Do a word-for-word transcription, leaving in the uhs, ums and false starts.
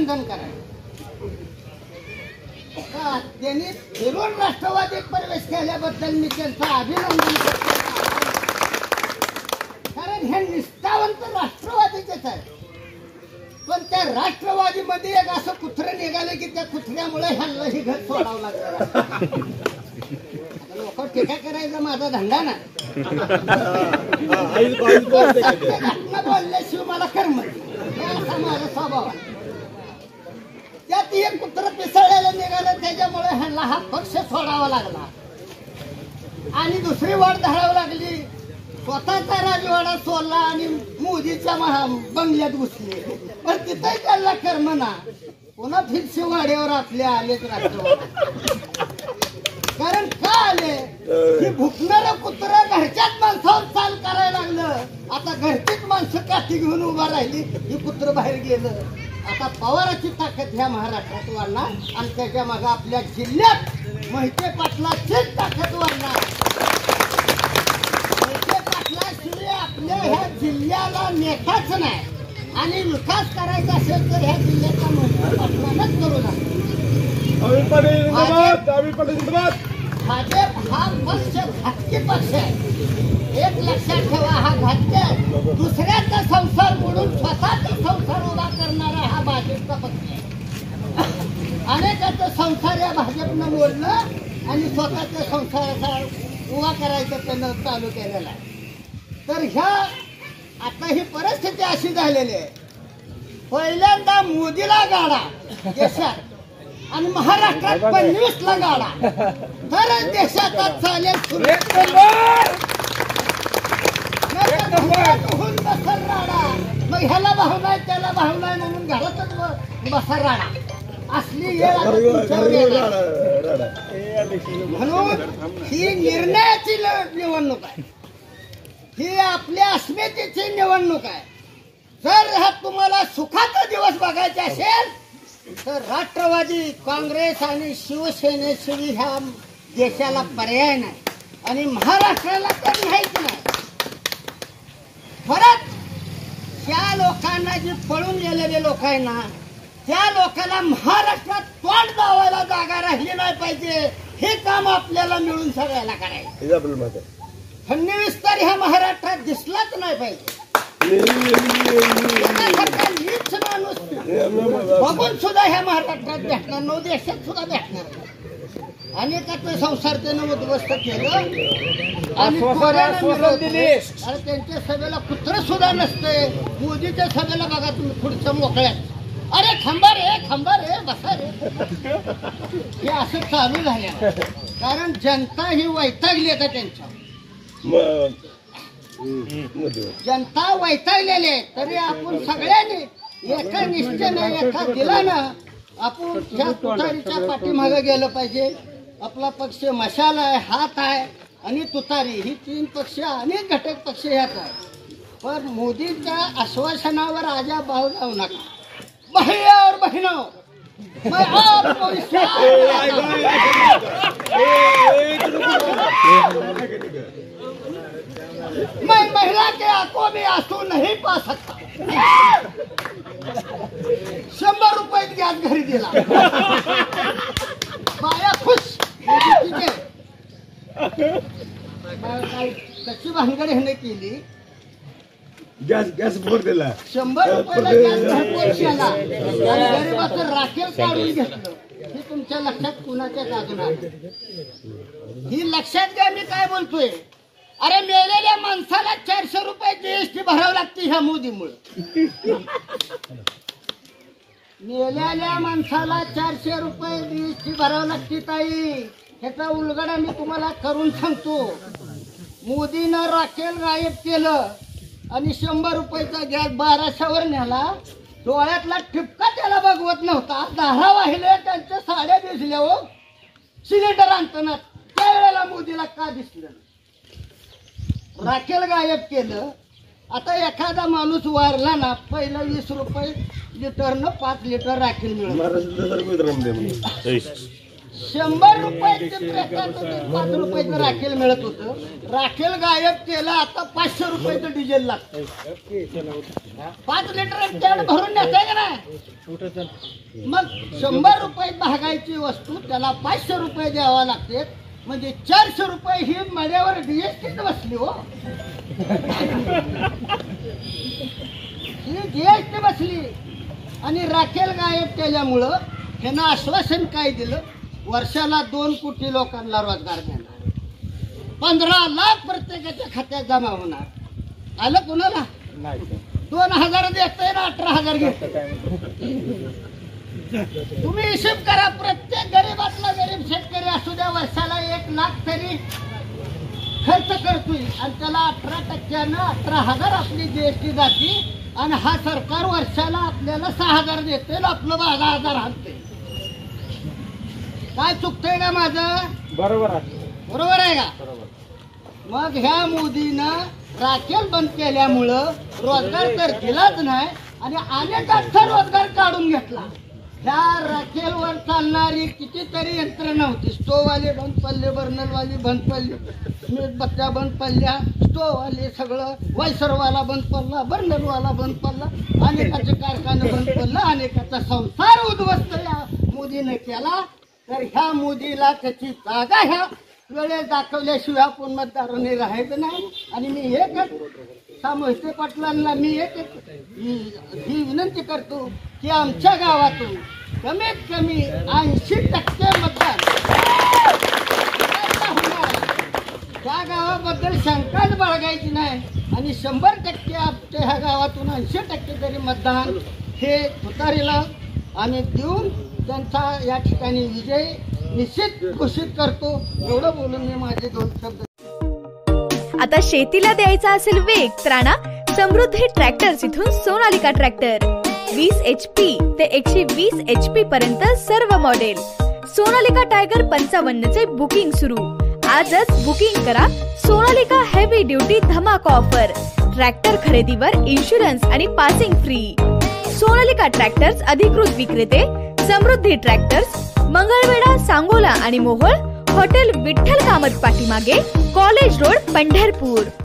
अभिनंदन करायचं. त्यांनी फिरून राष्ट्रवादीत प्रवेश केल्याबद्दल मी त्यांचं अभिनंदन करतो. कारण हे निष्ठावंत राष्ट्रवादीचेच आहे. पण त्या राष्ट्रवादीमध्ये एक असं कुत्रं निघालं की त्या कुत्र्यामुळे ह्यांना ही घर सोडावं लागलं. लोक टीका करायचा माझा धंदा ना. बोलल्याशिवाय मला कर्म असा माझा स्वभाव आहे. त्यात एक कुत्र पिसळलेलं निघालं त्याच्यामुळे ह्यांना हा पक्ष सोडावा लागला आणि दुसरी वाट धरावी लागली. स्वतःचा राजवाडा सोडला आणि मोदीच्या महा बंगल्यात घुसले. पण तिथंही त्यांना कर्म ना. पुन्हा फिरशी वाड्यावर आपले आलेच राष्ट्रवादी. कारण का आले की भुकणारं कुत्र घरच्याच माणसावर चाल करायला लागलं. आता घरचीच माणसं काठी घेऊन उभा राहिली ही कुत्र बाहेर गेलं. आता पवाराची ताकद ह्या महाराष्ट्रात वाढणार आणि त्याच्या मागे आपल्या जिल्ह्यात मोहिते पाटलाचीच ताकद वाढणार. मोहिते पाटलाशिवाय आपल्या ह्या जिल्ह्याला नेताच नाही आणि विकास करायचा असेल तर ह्या जिल्ह्याचा मोहिते पाटलानच करू लागतो. भाजप हा पक्ष घातकी पक्ष आहे. एक लक्षात ठेवा, हा घातक दुसऱ्याचा संसार मोडून स्वतःचा संसार उभा करणारा हा भाजपचा पक्ष आहे. अनेकांचा संसार या भाजपनं मोडलं आणि स्वतःच्या संसाराचा उभा करायचं त्यानं चालू केलेला आहे. तर ह्या आता ही परिस्थिती अशी झालेली आहे. पहिल्यांदा मोदीला गाडा देशात आणि महाराष्ट्रात पंचवीस ला गाडा तरच देशात चालेल. मग ह्याला भाव नाही त्याला भाव नाही म्हणून घरातच बसा राडा असली म्हणून ही निर्णयाची निवडणूक आहे. ही आपल्या अस्मितेची निवडणूक आहे. जर हा तुम्हाला सुखाचा दिवस बघायचा असेल तर राष्ट्रवादी काँग्रेस आणि शिवसेनेशिवाय ह्या देशाला पर्याय नाही आणि महाराष्ट्राला तर नाहीच नाही. परत त्या लोकांना जी पळून गेलेले लोक आहे ना त्या लोकांना महाराष्ट्रात तोंड दावायला जागा राहिली नाही पाहिजे. हे काम आपल्याला मिळून सगळ्याला करायचं. फडणवीस तर ह्या महाराष्ट्रात दिसलाच नाही पाहिजे. नीच माणूस बघून सुद्धा ह्या महाराष्ट्रात भेटणार नऊ देशात सुद्धा भेटणार. अनेकांचा संसार त्यानं उद्ध्वस्त केलं आणि त्यांच्या सभेला कुत्र सुद्धा नसते. मोदीच्या सभेला बघा तुम्ही खुर्च्या मोकळ्यात. अरे खंबा रे खंबा रे बसा रे हे असं चालू झालं. कारण जनता ही वैतागली आहे त्यांच्या. जनता वैतागलेली आहे. तरी आपण सगळ्यांनी एका निश्चयाने एका दिलानं आपण ह्या तुतारीच्या पाठीमागे गेलं पाहिजे. आपला पक्ष मशाल आहे, हात आहे आणि तुतारी ही तीन पक्ष अनेक घटक पक्ष ह्यात आहे. पण मोदींच्या आश्वासनावर आजा भाव जाऊ नका. भैया और बहनों मैं आपको मैं महिला के आंखों में आंसू नहीं पा सकता. शंभर रुपये गॅस घरी दिला. बाया खुश. कशी भानगड ह्याने केली. गॅस गॅस बोर्ड दिला. शंभर रुपयाला गॅस केला. गरीबाचं राखेल काढून घेतलं. हे तुमच्या लक्षात कुणाच्या जागणार ही लक्षात घ्या. मी काय बोलतोय. अरे मेलेल्या माणसाला चारशे रुपये जीएसटी भरावं लागते ह्या मोदीमुळे. मेलेल्या माणसाला चारशे रुपये जीएसटी भरावं लागते ताई. ह्याचा उलगडा मी तुम्हाला करून सांगतो. मोदीनं राखेल गायब केलं आणि शंभर रुपयाचा गॅस बाराशेवर नेला. डोळ्यातला ठिपका त्याला बघवत नव्हता. धारा वाहिले त्यांच्या साड्या दिसल्या. हो सिलेंडर आणताना त्यावेळेला मोदीला का दिसलं. राखेल गायब केलं. आता एखादा माणूस वारला ना पहिलं वीस रुपये लिटरनं पाच लिटर राखेल मिळत. शंभर रुपयाचे प्रशासन पाच रुपयाचं राखेल मिळत होतं. राखेल गायब केलं, आता पाचशे रुपयाचं डिझेल लागतं. पाच लिटर तेल भरून नेताय का नाही? मग शंभर रुपये महागाईची वस्तू त्याला पाचशे रुपये द्यावा लागते. म्हणजे चारशे रुपये ही मड्यावर जीएसटी बसली हो. ही जीएसटी बसली. आणि राखेल गायब केल्यामुळं ह्यानं आश्वासन काय दिलं? वर्षाला दोन कोटी लोकांना रोजगार देणार, पंधरा लाख प्रत्येकाच्या खात्यात जमा होणार. आलं कुणाला? दोन हजार देतोय ना अठरा हजार घेत. तुम्ही हिशोब करा. प्रत्येक गरीबातला गरीब शेतकरी असू द्या वर्षाला एक लाख तरी खर्च करतोय आणि त्याला अठरा टक्क्यानं अठरा हजार आपली जीएसटी जाते. आणि हा सरकार वर्षाला आपल्याला सहा हजार देतोय, आपलं बारा हजार आणते. काय चुकतंय का माझं? बरोबर आहे. बरोबर आहे का? मग ह्या मोदीनं राखेल बंद केल्यामुळं रोजगार तर दिलाच नाही आणि अनेकांचा रोजगार काढून घेतला. ह्या राखेलवर चालणारी कितीतरी यंत्रणा होती. स्टोववाले बंद पडले, बर्नरवाली बंद पडली, स्मिथ बत्त्या बंद पडल्या, स्टोववाले सगळं, वायसरवाला बंद पडला, बर्नरवाला बंद पडला, अनेकाचे कारखाने बंद पडला, अनेकाचा संसार उद्ध्वस्त या मोदीने केला. तर ह्या मोदीला त्याची जागा ह्या वेळेस दाखवल्याशिवाय आपण मतदारांनी राहायचं नाही. आणि मी एकच मोहिते पाटलांना मी एक ही विनंती करतो की आमच्या गावातून कमीत कमी ऐंशी टक्के मतदान होणार. त्या गावाबद्दल शंकाच बाळगायची नाही. आणि शंभर टक्के आमच्या ह्या गावातून ऐंशी टक्के तरी मतदान हे तुतारीला आम्ही देऊन त्यांचा या ठिकाणी विजय निश्चित घोषित करतो. एवढं बोलून मी माझे दोन शब्द. आता शेतीला द्यायचा असेल वेग तर आणा समृद्धी ट्रॅक्टर्स इथून सोनालिका ट्रॅक्टर. वीस एच पी ते एकशे वीस एच पी पर्यंत सर्व मॉडेल. सोनालिका टायगर पंचावन्न चे बुकिंग सुरू. आजच बुकिंग करा. सोनालिका हेवी ड्युटी धमाका ऑफर. ट्रॅक्टर खरेदीवर इन्शुरन्स आणि पासिंग फ्री. सोनालिका ट्रॅक्टर्स अधिकृत विक्रेते समृद्धी ट्रॅक्टर्स, मंगळवेढा, सांगोला आणि मोहोळ. हॉटेल विठ्ठल कामत पाठीमागे, कॉलेज रोड, पंढरपूर.